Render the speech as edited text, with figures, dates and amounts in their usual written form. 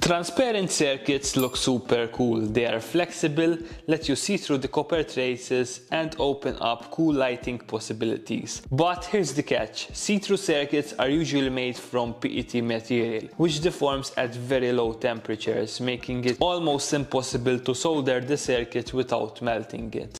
Transparent circuits look super cool. They are flexible, let you see through the copper traces and open up cool lighting possibilities. But here's the catch. See-through circuits are usually made from PET material, which deforms at very low temperatures, making it almost impossible to solder the circuit without melting it.